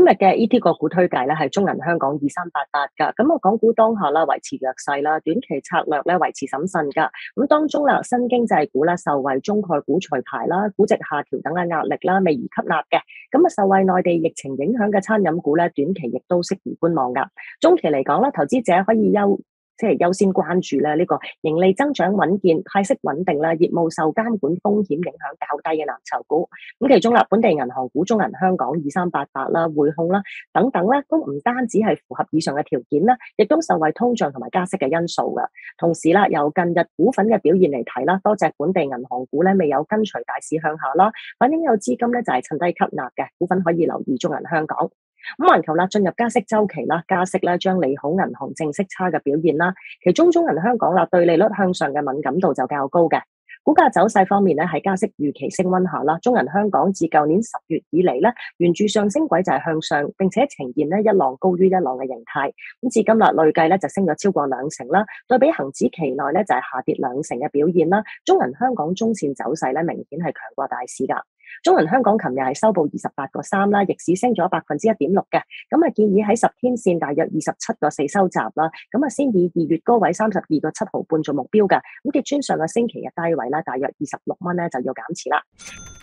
日嘅 ET 個股推介咧係中銀香港2388噶，咁啊港股當下啦維持弱勢啦，短期策略咧維持審慎噶。咁當中啦，新經濟股啦受惠中概股除牌啦、估值下調等嘅壓力啦，未而吸納嘅。咁啊受惠內地疫情影響嘅餐飲股咧，短期亦都適宜觀望噶。中期嚟講咧，投資者可以優先關注咧呢個盈利增長穩健、派息穩定啦、業務受監管風險影響較低嘅藍籌股。咁其中啦，本地銀行股中銀香港2388啦、匯控啦等等咧，都唔單止係符合以上嘅條件啦，亦都受惠通脹同埋加息嘅因素噶。同時啦，由近日股份嘅表現嚟睇啦，多隻本地銀行股咧未有跟隨大市向下啦，反映有資金咧就係趁低吸納嘅股份，可以留意中銀香港。咁環球啦，進入加息週期啦，加息咧將利好銀行淨息差嘅表現啦。其中中銀香港啦，對利率向上嘅敏感度就較高嘅。股價走勢方面咧，喺加息預期升溫下啦，中銀香港自舊年10月以嚟咧，沿住上升軌就係向上，並且呈現咧一浪高於一浪嘅形態。咁至今啦，累計咧就升咗超過2成啦。對比恒指期內咧就係下跌2成嘅表現啦，中銀香港中線走勢咧明顯係強過大市噶。中銀香港琴日係收報28.3啦，逆市升咗1.6%嘅。咁啊建議喺10天線大約27.4收集啦。咁啊先以2月高位32.7毫半做目標嘅。咁跌穿上個星期嘅低位啦，大約26蚊咧就要減持啦。